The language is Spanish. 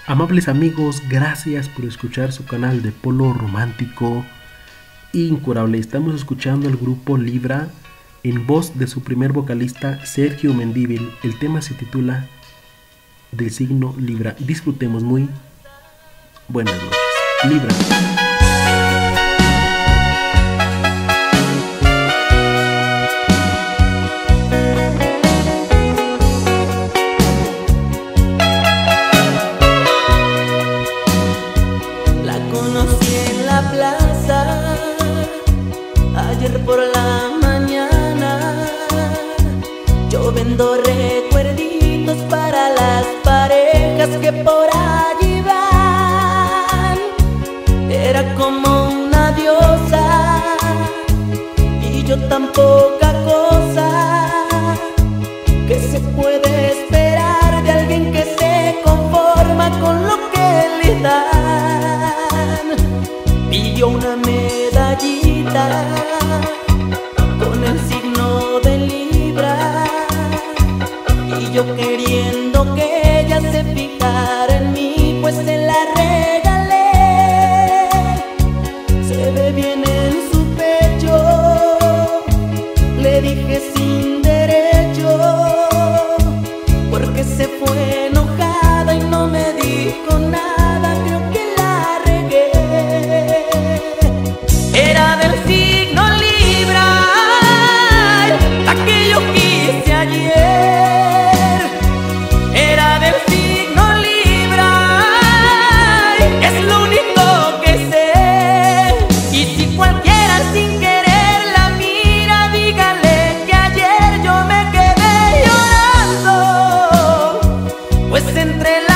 Amables amigos, gracias por escuchar su canal de Polo Romántico Incurable. Estamos escuchando el grupo Libra en voz de su primer vocalista Sergio Mendívil. El tema se titula Del signo Libra. Disfrutemos. Muy buenas noches. Libra. Ayer por la mañana yo vendo recuerditos para las parejas que por allí van. Era como una diosa y yo tan poca cosa. ¿Qué se puede esperar de alguien que se conforma con lo que le dan? Pidió una medallita con el signo de Libra y yo queriendo que ella se fijara en mí, pues se la regalé. Se ve bien en su pecho, le dije sin derecho, porque se fue enojada y no me dijo nada. Creo que la regué. Era del signo Libra, la que yo quise ayer. Era del signo Libra, es lo único que sé. Y si cualquiera sin querer la mira, dígale que ayer yo me quedé llorando, pues entre